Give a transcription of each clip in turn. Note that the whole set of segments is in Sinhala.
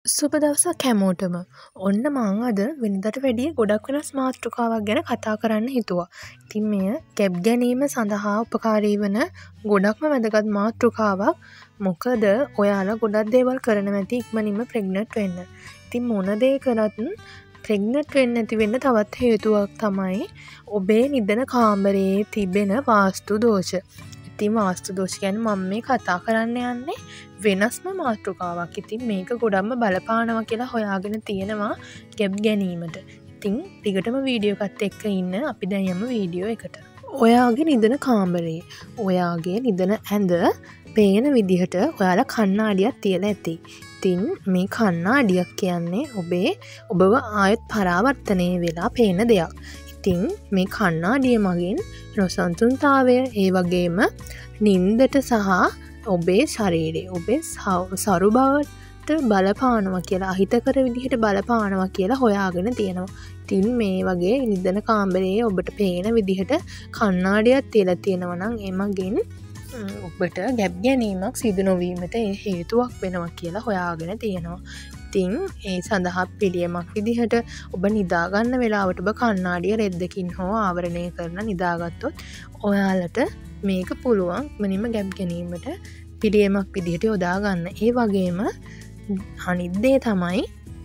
සුබ දවසක් හැමෝටම. ඔන්න මං අද වෙනදට වැඩිය ගොඩක් වෙනස් මාතෘකාවක් ගැන කතා කරන්න හිතුවා. ඉතින් මෙය ගැබ් ගැනීම සඳහා උපකාරී වන ගොඩක්ම වැදගත් මාතෘකාවක්. මොකද ඔයාලා ගොඩක් දේවල් කරනවා ඇති ඉක්මනින්ම ප්‍රෙග්නන්ට් වෙන්න. ඉතින් මොන දේ කරත් ප්‍රෙග්නන්ට් වෙන්න නැති වෙන්න තවත් හේතුවක් තමයි ඔබේ නිදන කාමරයේ තිබෙන වාස්තු දෝෂ. ඉතින් වාස්තු දෝෂ කියන්නේ මම මේ කතා කරන්න යන්නේ වෙනස්ම මාතෘකාවක්. ඉතින් මේක ගොඩක්ම බලපානවා කියලා හොයාගෙන තියෙනවා ගැබ් ගැනීමට. ඉතින් ටිකටම වීඩියෝ එකත් එක්ක ඉන්න අපි දැන් යමු වීඩියෝ එකට. ඔයාගේ නිදන කාමරේ, ඔයාගේ නිදන ඇඳ පේන විදිහට ඔයාලා කණ්ණාඩියක් තියලා ඇති. ඉතින් මේ කණ්ණාඩියක් කියන්නේ ඔබව ආයෙත් පරාවර්තනය වෙලා පේන දෙයක්. ඉතින් මේ කණ්ණාඩිය මගින් නොසන්සුන්තාවය ඒ වගේම නින්දට සහ ඔබේ ශරීරයේ ඔබේ සරු බවට බලපානවා කියලා අහිතකර විදිහට බලපානවා කියලා හොයාගෙන තියෙනවා. ඉතින් මේ වගේ නිදන කාමරයේ ඔබට පේන විදිහට කණ්ණාඩියක් තියලා තියෙනවා නම් ඒ මගින් ඔබට ගැබ් ගැනීමක් සිදු නොවීමට හේතුවක් වෙනවා කියලා හොයාගෙන තියෙනවා. ඉතින් ඒ සඳහා පිළියමක් විදිහට ඔබ නිදාගන්න වෙලාවට ඔබ කණ්ණාඩිය රෙද්දකින් හෝ ආවරණය කරලා නිදාගත්තොත් ඔයාලට මේක පුළුවන් මනින්ම ගැබ් ගැනීමට පිළියමක් විදිහට යොදා ගන්න. ඒ වගේම අනිත් දේ තමයි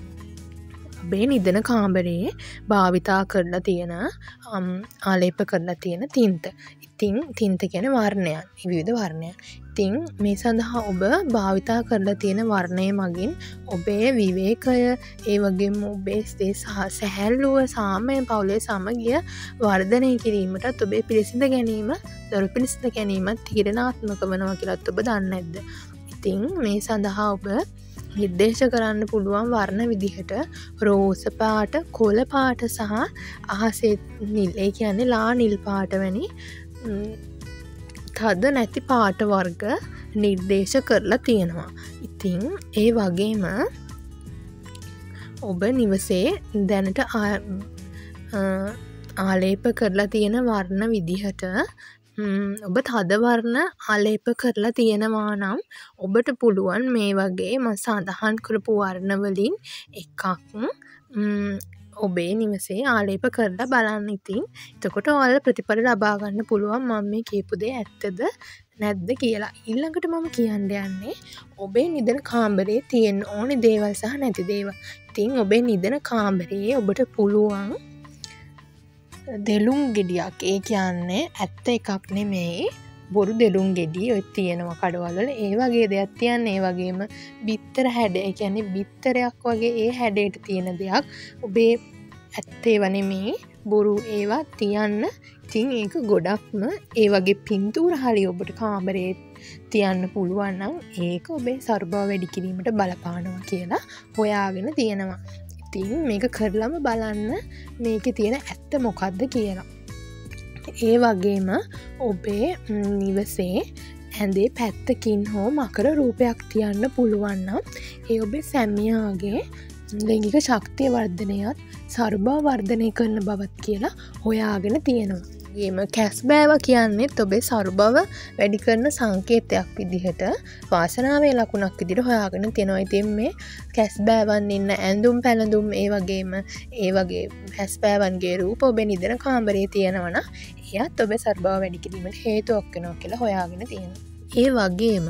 ඔබේ නිදන කාමරයේ භාවිතා කරලා තියෙන ආලේප කරලා තියෙන තින්ත. ඉතින් තින්ත කියන්නේ වර්ණයන්, විවිධ වර්ණයන්. ඉතින් මේ සඳහා ඔබ භාවිතා කරලා තියෙන වර්ණය මගින් ඔබේ විවේකය, ඒ වගේම ඔබේ සැහැල්ලුව, සාමය, පවුලේ සමගිය වර්ධනය කිරීමටත් ඔබේ පිළිසිඳ ගැනීම, දරු පිළිසිඳ ගැනීමත් තීරණාත්මක වෙනවා කියලාත් ඔබ දන්නේ නැද්ද? ඉතින් මේ සඳහා ඔබ නිර්දේශ කරන්න පුළුවන් වර්ණ විදිහට රෝස පාට, කොළ පාට සහ අහසේ නිල්, ඒ කියන්නේ ලා නිල් පාට වැනි තද නැති පාට වර්ග නිර්දේශ කරලා තියෙනවා. ඉතින් ඒ වගේම ඔබ නිවසේ දැනට ආලේප කරලා තියෙන වර්ණ විදිහට ඔබ තද වර්ණ ආලේප කරලා තියෙනවා නම් ඔබට පුළුවන් මේ වගේ මම සඳහන් කරපු වර්ණ වලින් එකක් ඔබේ නිවසේ ආලේප කරලා බලන්න. ඉතින් එතකොට ඔයාලා ප්‍රතිඵල ලබා ගන්න පුළුවන් මම මේ කියපු දේ ඇත්තද නැද්ද කියලා. ඊළඟට මම කියන්න යන්නේ ඔබේ නිදන කාමරේ තියෙන ඕනේ දේවල් සහ නැති දේවල්. ඉතින් ඔබේ නිදන කාමරේ ඔබට පුළුවන් දෙලුම් ගෙඩියක්, ඒ කියන්නේ ඇත්ත එකක් නෙමෙයි බොරු දෙලුම් ගෙඩි ඔය තියෙනවා කඩවල වල, ඒ වගේ දෙයක් තියන්න. ඒ වගේම බිත්තර හැඩ, ඒ කියන්නේ බිත්තරයක් වගේ ඒ හැඩයට තියෙන දෙයක් ඔබේ ඇත්තේව නෙමෙයි බොරු ඒවා තියන්න. ඉතින් ඒක ගොඩක්ම ඒ වගේ පින්තූර හරි ඔබට කාමරේ තියන්න පුළුවන් නම් ඒක ඔබේ සරු බව වැඩි කිරීමට බලපානවා කියලා හොයාගෙන තියෙනවා. ඉතින් මේක කරලම බලන්න මේකේ තියෙන ඇත්ත මොකක්ද කියලා. ඒ වගේම ඔබේ නිවසේ ඇඳේ පැත්තකින් හෝ මකර රූපයක් තියන්න පුළුවන් නම් ඒ ඔබේ සැමියාගේ ලැංගික ශක්තිය වර්ධනයත් සරු බව වර්ධනය කරන බවත් කියලා හොයාගෙන තියෙනවා. ඒම කැස්බෑව කියන්නේ ඔබේ සරු බව වැඩි කරන සංකේතයක් විදිහට, වාසනාවේ ලකුණක් විදිහට හොයාගෙන තියෙනවා. ඉතින් මේ කැස්බෑවන් ඉන්න ඇඳුම් පැළඳුම් ඒ වගේ කැස්බෑවන්ගේ රූප ඔබේ නිදන කාමරේ තියෙනවා නම් එයත් ඔබේ සරු බව වැඩි කිරීමට හේතුවක් වෙනවා කියලා හොයාගෙන තියෙනවා. ඒ වගේම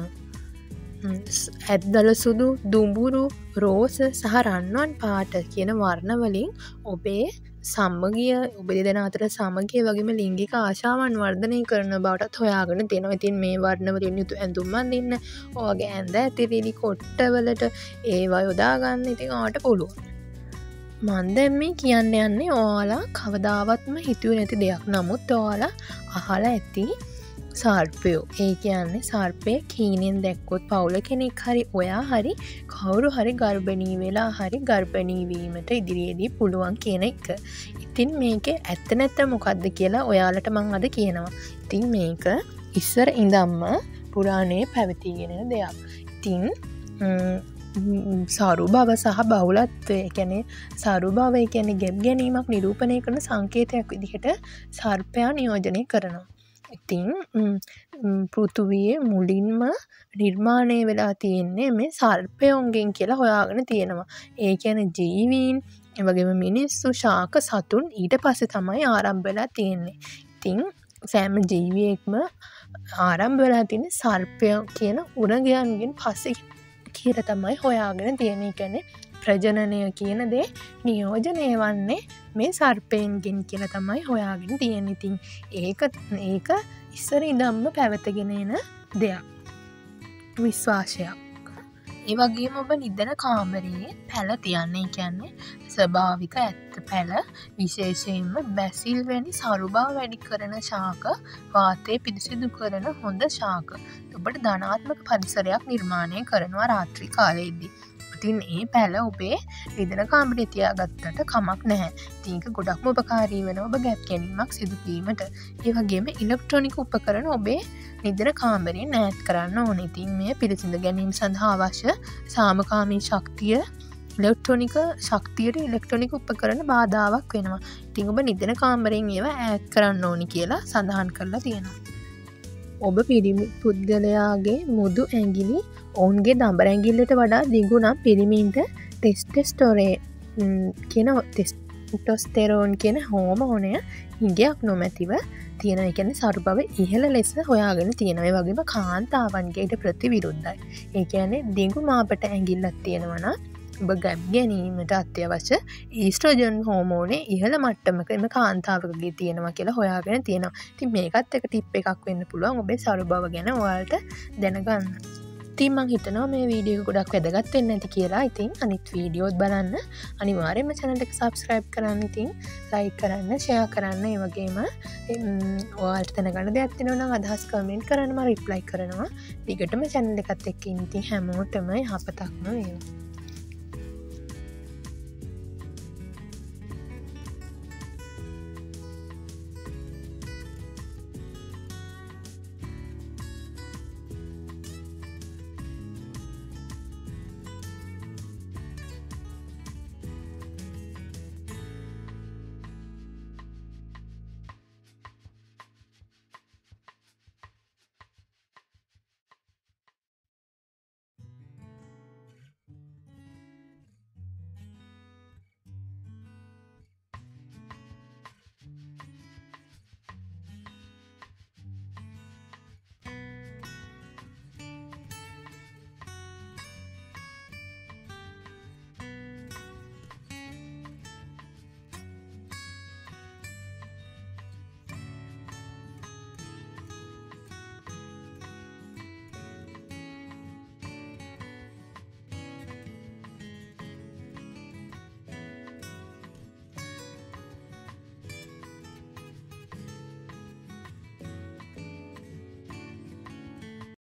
ඇත්දල සුදු, දුඹුරු, රෝස සහ රන්වන් පාට කියන වර්ණ වලින් ඔබේ සමගිය, ඔබ දෙදෙනා අතර සමගිය වගේම ලිංගික ආශාවන් වර්ධනය කරන බවටත් හොයාගෙන තියෙනවා. ඉතින් මේ වර්ණ වලින් යුතු ඇඳුම් අඳින්න, ඔයගේ ඇඳ ඇතිරිලි කොට්ටවලට ඒවා යොදා ගන්න ඉතින් ඔයාලට පුළුවන්. මම දැන් මේ කියන්න යන්නේ ඔයාලා කවදාවත්ම හිතුවේ නැති දෙයක්. නමුත් ඔයාලා අහලා ඇති සර්පයෝ, ඒ කියන්නේ සර්පයෙක් හීනෙන් දැක්කොත් පවුල කෙනෙක් හරි ඔයා හරි කවුරු හරි ගර්භණී වෙලා හරි ගර්භණී වීමට ඉදිරියේදී පුළුවන් කියන එක. ඉතින් මේකේ ඇත්ත නැත්ත මොකද්ද කියලා ඔයාලට මම අද කියනවා. ඉතින් මේක ඉස්සර ඉඳන්ම පුරාණයේ පැවතීගෙන දෙයක්. ඉතින් සරු බව සහ බහුලත්වය, කියන්නේ සරු බව කියන්නේ ගැබ් ගැනීමක් නිරූපණය කරන සංකේතයක් විදිහට සර්පයා නියෝජනය කරනවා. ඉතින් පෘථුවියේ මුලින්ම නිර්මාණය වෙලා තියෙන්නේ මේ සර්පයොන්ගෙන් කියලා හොයාගෙන තියෙනවා. ඒ කියන්නේ ජීවීන්, ඒ වගේම මිනිස්සු, ශාක, සතුන් ඊට පස්සේ තමයි ආරම්භ වෙලා තියෙන්නේ. ඉතින් සෑම ජීවියෙක්ම ආරම්භ වෙලා තියෙන්නේ සර්පයෝ කියන උරගයන්ගෙන් පස්සේ කියලා තමයි හොයාගෙන තියෙන්නේ. කියන්නේ ප්‍රජනනය කියන දේ නියෝජනය වන්නේ මේ සර්පයන්ගෙන් කියලා තමයි හොයාගෙන තියෙන්නේ. ඉතින් ඒක ඉස්සර ඉඳන්ම පැවතගෙන එන දෙයක්. විශ්වාසයක්. ඒ වගේම ඔබ නිදන කාමරයේ පැල තියන්නේ. කියන්නේ ස්වභාවික ඇත්ත පැල, විශේෂයෙන්ම බැසිල් වැනි සරු බව වැඩි කරන ශාක, වාතය පිරිසිදු කරන හොඳ ශාක ඔබට ධනාත්මක පරිසරයක් නිර්මාණය කරනවා රාත්‍රී කාලයේදී. ඉතින් ඒ පැල ඔබේ නිදන කාමරේ තියාගත්තට කමක් නැහැ. ඉතින් ඒක ගොඩක්ම උපකාරී වෙනවා ඔබ ගැප් ගැනීමක් සිදු කිරීමට. ඒ වගේම ඉලෙක්ට්‍රොනික උපකරණ ඔබේ නිදන කාමරයෙන් ඈත් කරන්න ඕනේ. ඉතින් මේ පිළිසිඳ ගැනීම සඳහා අවශ්‍ය සාමකාමී ශක්තිය ඉලෙක්ට්‍රොනික ශක්තියට ඉලෙක්ට්‍රොනික උපකරණ බාධාවක් වෙනවා. ඉතින් ඔබ නිදන කාමරයෙන් ඒවා ඈත් කරන්න ඕනි කියලා සඳහන් කරලා තියෙනවා. ඔබ පිරිමි පුද්ගලයාගේ මුදු ඇඟිලි ඔවුන්ගේ දඹර ඇඟිල්ලට වඩා දිගු නම් පිරිමින්ට ටෙස්ටොස්ටෙරෝන් කියන හෝමෝනය හිඟයක් නොමැතිව තියෙන. කියන්නේ සරු බව ඉහළ ලෙස හොයාගෙන තියෙනවා. ඒ වගේම කාන්තාවන්ගේට ප්‍රතිවිරුද්ධයි. ඒ කියන්නේ දිගු මාපට ඇඟිල්ලක් තියෙනවා නම් ඔබ ගැබ් ගැනීමට අත්‍යවශ්‍ය ඊස්ට්‍රෝජන් හෝමෝනේ ඉහළ මට්ටමක එම කාන්තාවකගේ තියෙනවා කියලා හොයාගෙන තියෙනවා. ඉතින් මේකත් එක ටිප් එකක් වෙන්න පුළුවන් ඔබේ සරු බව ගැන ඔයාලට දැනගන්න. ඉතින් මං හිතනවා මේ වීඩියෝ එක ගොඩක් වැදගත් වෙන්න ඇති කියලා. ඉතින් අනිත් වීඩියෝත් බලන්න. අනිවාර්යයෙන්ම channel එක subscribe කරන්න. ඉතින් like කරන්න, share කරන්න. ඒ වගේම ඔයාලට දැනගන්න දෙයක් තියෙනවා නම් අදහස් comment කරන්න මම reply කරනවා. ඊගොටම channel එකත් එක්ක ඉන්න. ඉතින් හැමෝටම යහපතක්ම වේවා.